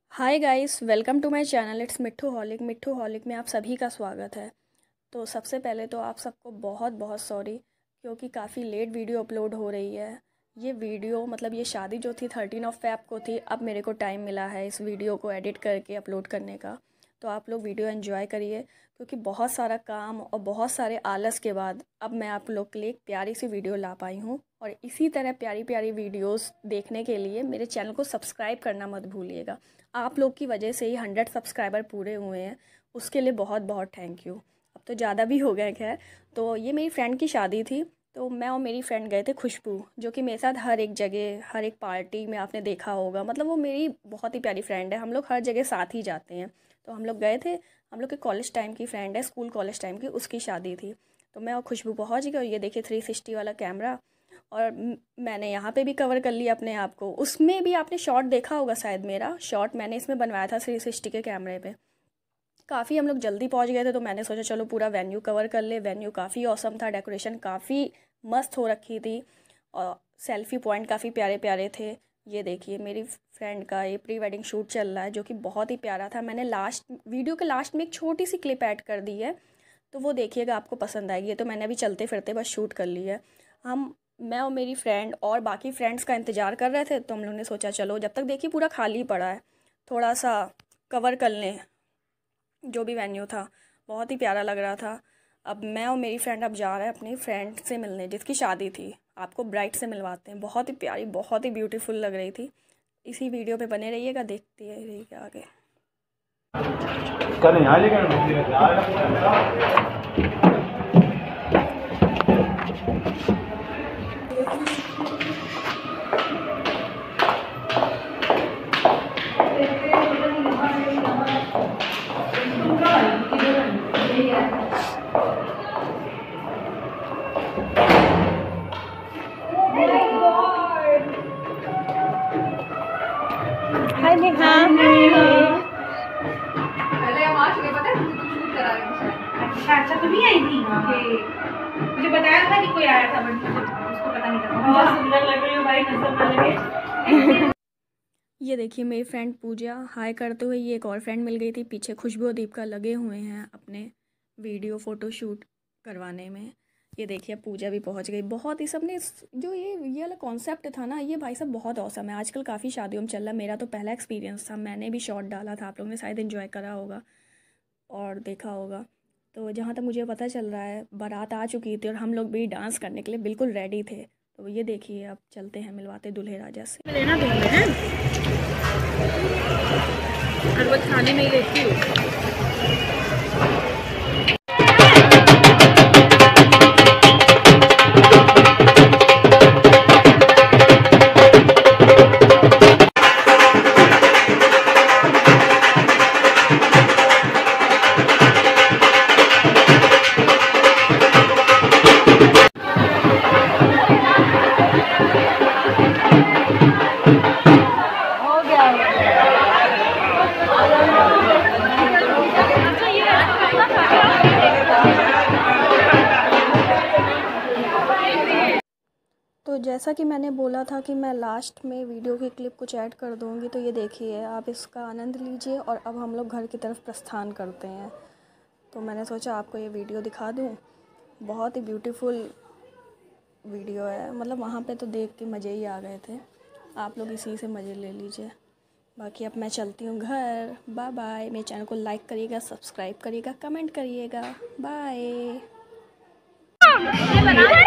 Hi guys, welcome to my channel. It's Mitthu holic में आप सभी का स्वागत है। तो सबसे पहले तो आप सबको बहुत बहुत सॉरी, क्योंकि काफ़ी लेट वीडियो अपलोड हो रही है। ये वीडियो मतलब ये शादी जो थी 13 को थी। अब मेरे को टाइम मिला है इस वीडियो को एडिट करके अपलोड करने का। तो आप लोग वीडियो एंजॉय करिए, क्योंकि बहुत सारा काम और बहुत सारे आलस के बाद अब मैं आप लोग के लिए एक प्यारी सी वीडियो ला पाई हूँ। और इसी तरह प्यारी प्यारी वीडियोस देखने के लिए मेरे चैनल को सब्सक्राइब करना मत भूलिएगा। आप लोग की वजह से ही 100 सब्सक्राइबर पूरे हुए हैं, उसके लिए बहुत बहुत थैंक यू। अब तो ज़्यादा भी हो गए खैर। तो ये मेरी फ्रेंड की शादी थी, तो मैं और मेरी फ्रेंड गए थे खुशबू, जो कि मेरे साथ हर एक जगह हर एक पार्टी में आपने देखा होगा। मतलब वो मेरी बहुत ही प्यारी फ्रेंड है, हम लोग हर जगह साथ ही जाते हैं। तो हम लोग गए थे, हम लोग के कॉलेज टाइम की फ्रेंड है, स्कूल कॉलेज टाइम की, उसकी शादी थी। तो मैं और खुशबू पहुँच गए और ये देखिए 360 वाला कैमरा। और मैंने यहाँ पे भी कवर कर लिया अपने आप को। उसमें भी आपने शॉट देखा होगा शायद, मेरा शॉट मैंने इसमें बनवाया था 360 के कैमरे पे। काफ़ी हम लोग जल्दी पहुँच गए थे, तो मैंने सोचा चलो पूरा वेन्यू कवर कर ले। वेन्यू काफ़ी औसम था, डेकोरेशन काफ़ी मस्त हो रखी थी और सेल्फ़ी पॉइंट काफ़ी प्यारे प्यारे थे। ये देखिए मेरी फ्रेंड का ये प्री वेडिंग शूट चल रहा है, जो कि बहुत ही प्यारा था। मैंने लास्ट वीडियो के लास्ट में एक छोटी सी क्लिप ऐड कर दी है, तो वो देखिएगा, आपको पसंद आएगी। ये तो मैंने अभी चलते फिरते बस शूट कर ली है। हम मैं और मेरी फ्रेंड और बाकी फ्रेंड्स का इंतज़ार कर रहे थे, तो हम लोगों ने सोचा चलो जब तक देखिए पूरा खाली पड़ा है, थोड़ा सा कवर कर लें जो भी वेन्यू था। बहुत ही प्यारा लग रहा था। अब मैं और मेरी फ्रेंड अब जा रहे हैं अपनी फ्रेंड से मिलने, जिसकी शादी थी। आपको ब्राइड से मिलवाते हैं, बहुत ही प्यारी बहुत ही ब्यूटीफुल लग रही थी। इसी वीडियो पे बने रहिएगा, देखते रहिएगा आगे। हाय नेहा। पहले हम आ चुके, पता है तुझे, तो शूट करा रही थी। अच्छा तुम ही आई थी। मुझे बताया था कि कोई आया था, बट मुझे उसको पता नहीं था। बहुत सुंदर लग रही हो भाई, नजर ना लगे। ये देखिए मेरी फ्रेंड पूजा हाय करते हुए, ये एक और फ्रेंड मिल गई थी पीछे। खुशबू और दीपिका लगे हुए हैं अपने वीडियो फ़ोटो शूट करवाने में। ये देखिए पूजा भी पहुंच गई। बहुत ही सबने जो ये वाला कॉन्सेप्ट था ना, ये भाई साहब बहुत औसम है। आजकल काफ़ी शादियों में चल रहा है, मेरा तो पहला एक्सपीरियंस था। मैंने भी शॉट डाला था, आप लोगों ने शायद इन्जॉय करा होगा और देखा होगा। तो जहाँ तक मुझे पता चल रहा है, बारात आ चुकी थी और हम लोग भी डांस करने के लिए बिल्कुल रेडी थे। तो ये देखिए अब चलते हैं मिलवाते दूल्हे राजा से। लेना दूंगे हैं, और वो खाने में ही लेती हूँ। तो जैसा कि मैंने बोला था कि मैं लास्ट में वीडियो की क्लिप कुछ ऐड कर दूँगी, तो ये देखिए आप इसका आनंद लीजिए। और अब हम लोग घर की तरफ प्रस्थान करते हैं। तो मैंने सोचा आपको ये वीडियो दिखा दूँ। बहुत ही ब्यूटीफुल वीडियो है, मतलब वहाँ पे तो देख के मज़े ही आ गए थे। आप लोग इसी से मज़े ले लीजिए। बाकी अब मैं चलती हूँ घर। Bye bye. मेरे चैनल को लाइक करिएगा, सब्सक्राइब करिएगा, कमेंट करिएगा। बाय।